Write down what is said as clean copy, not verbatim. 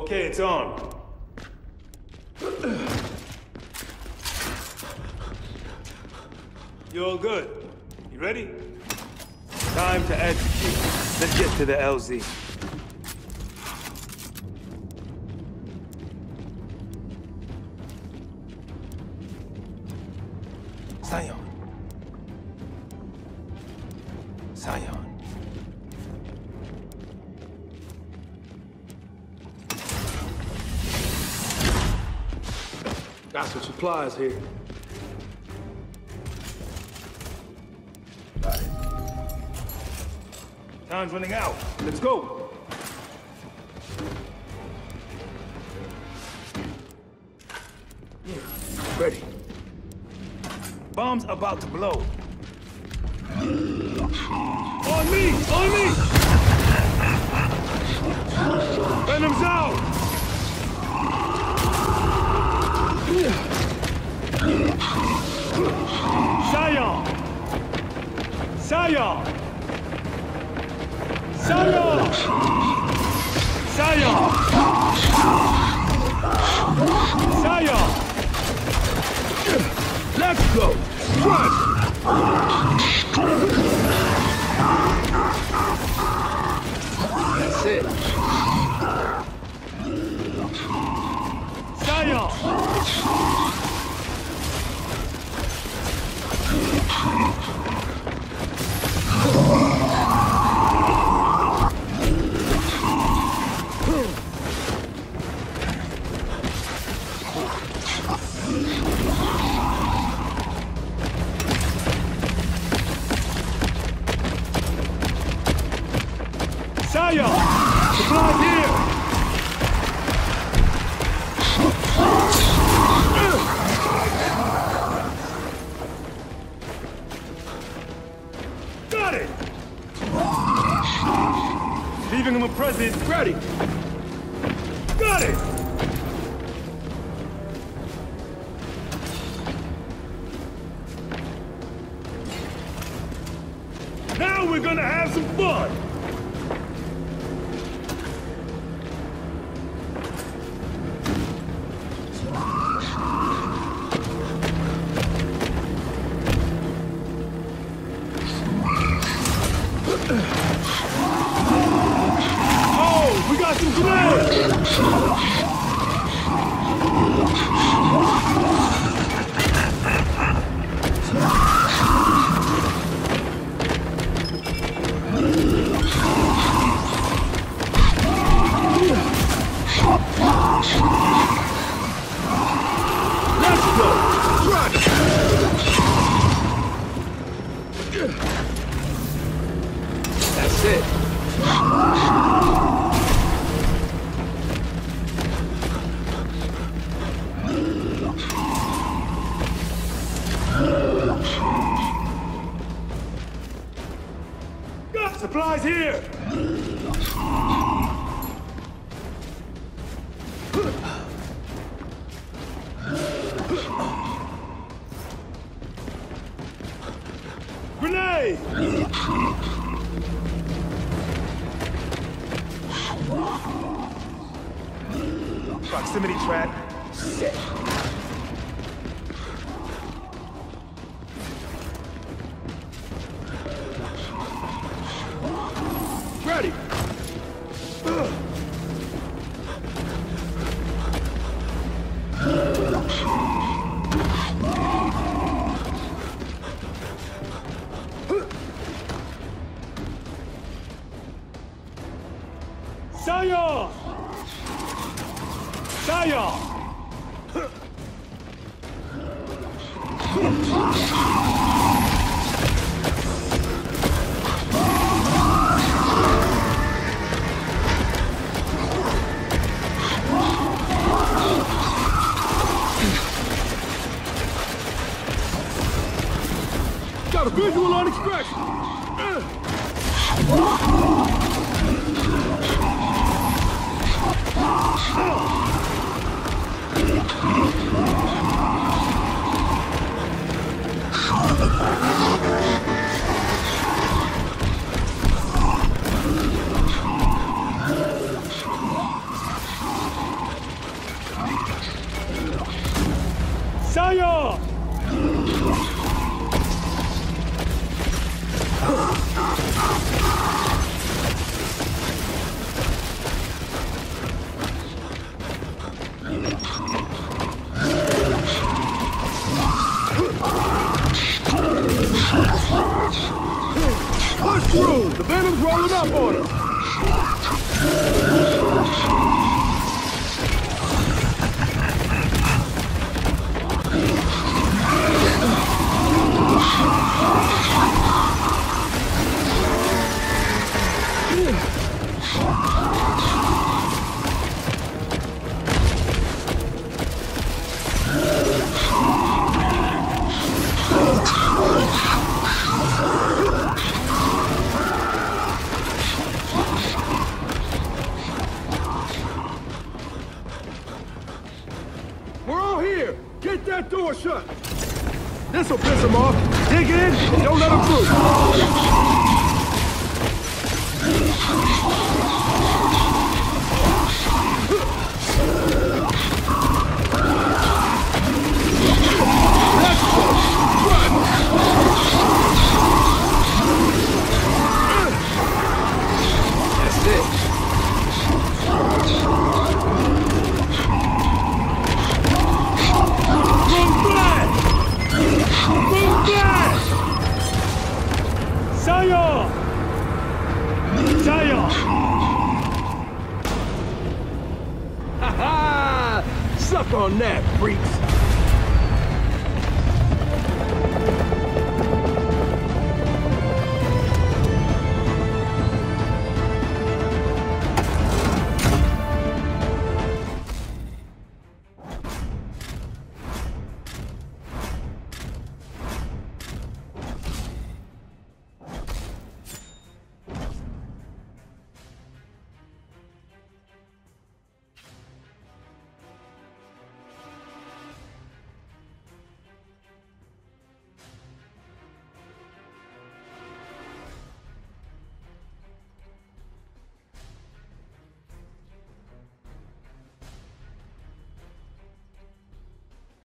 Okay, it's on. You all good? You ready? Time to execute. Let's get to the LZ. Sion. Sion. Got some supplies here. Got it. Time's running out. Let's go. Ready. Bomb's about to blow. On me! On me! Venom's out! Sion! Sion! Sion! Sion! Sion! Let's go! Run! That's it. Sion! Sion! Supplies here! Got it! Leaving him a present. Ready. Got it! Now we're gonna have some fun! Oh, we got some grenades! Let's go! Run! That's it. Got supplies here! Grenade! Proximity trap set. Ready. Sion! Sion! Got a visual on extraction. Sayo! Push through! The Venom's rolling up on us! We're all here! Get that door shut! This'll piss them off! Dig in and don't let them through! That's it! Sayo! Sayo! Ha ha! Suck on that, freaks!